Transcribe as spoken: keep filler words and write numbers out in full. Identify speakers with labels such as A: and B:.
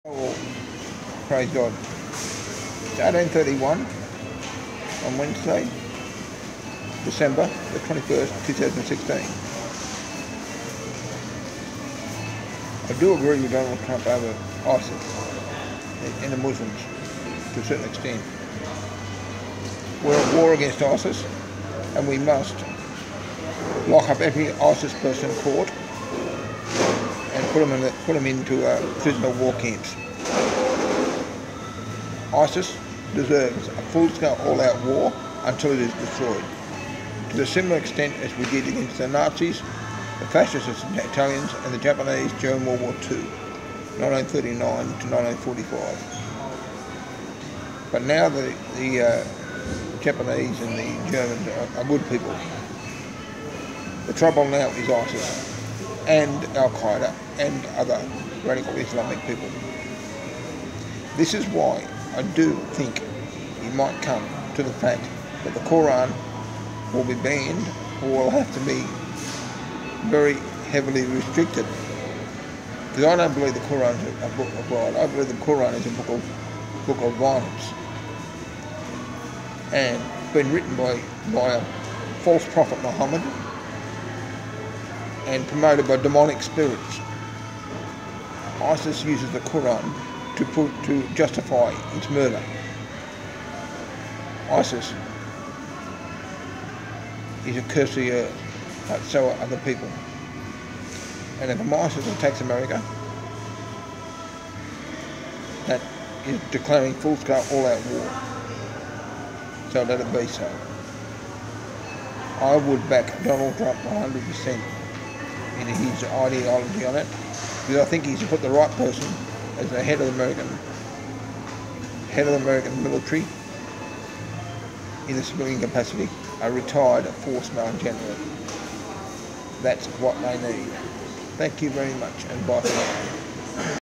A: Oh, praise God. It's eighteen thirty-one on Wednesday, December the twenty-first, two thousand sixteen. I do agree with Donald Trump over ISIS and the Muslims to a certain extent. We're at war against ISIS and we must lock up every ISIS person caught and put them, in the, put them into uh, prisoner war camps. ISIS deserves a full-scale all-out war until it is destroyed, to the similar extent as we did against the Nazis, the fascists, the Italians and the Japanese during World War Two, nineteen thirty-nine to nineteen forty-five. But now the, the uh, Japanese and the Germans are, are good people. The trouble now is ISIS and Al-Qaeda and other radical Islamic people. This is why I do think it might come to the fact that the Quran will be banned or will have to be very heavily restricted. Because I don't believe the Quran is a book of God. I believe the Quran is a book of, book of violence. And been written by, by a false prophet Muhammad and promoted by demonic spirits. ISIS uses the Quran to put, to justify its murder. ISIS is a curse of the earth, but so are other people. And if ISIS attacks America, that is declaring full-scale all-out war. So let it be so. I would back Donald Trump one hundred percent in his ideology on it, because I think he's put the right person as the head of the American head of the American military in a civilian capacity, a retired force main general. That's what they need. Thank you very much, and bye for now.